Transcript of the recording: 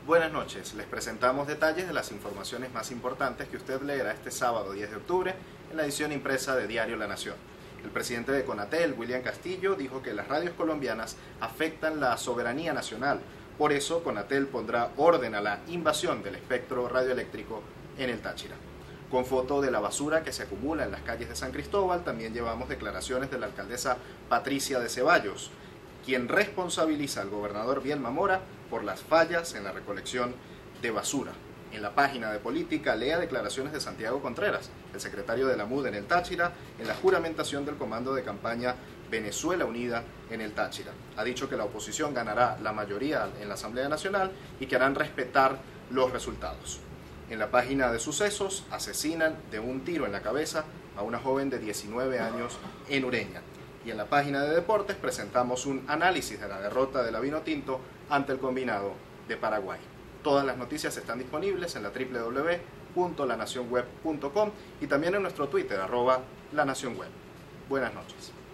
Buenas noches, les presentamos detalles de las informaciones más importantes que usted leerá este sábado 10 de octubre en la edición impresa de Diario La Nación. El presidente de Conatel, William Castillo, dijo que las radios colombianas afectan la soberanía nacional. Por eso, Conatel pondrá orden a la invasión del espectro radioeléctrico en el Táchira. Con foto de la basura que se acumula en las calles de San Cristóbal, también llevamos declaraciones de la alcaldesa Patricia de Ceballos, quien responsabiliza al gobernador Bielma Mora por las fallas en la recolección de basura. En la página de política, lea declaraciones de Santiago Contreras, el secretario de la MUD en el Táchira, en la juramentación del comando de campaña Venezuela Unida en el Táchira. Ha dicho que la oposición ganará la mayoría en la Asamblea Nacional y que harán respetar los resultados. En la página de sucesos, asesinan de un tiro en la cabeza a una joven de 19 años en Ureña. Y en la página de deportes presentamos un análisis de la derrota de la Vinotinto ante el combinado de Paraguay. Todas las noticias están disponibles en la www.lanacionweb.com y también en nuestro Twitter, @lanacionweb. Buenas noches.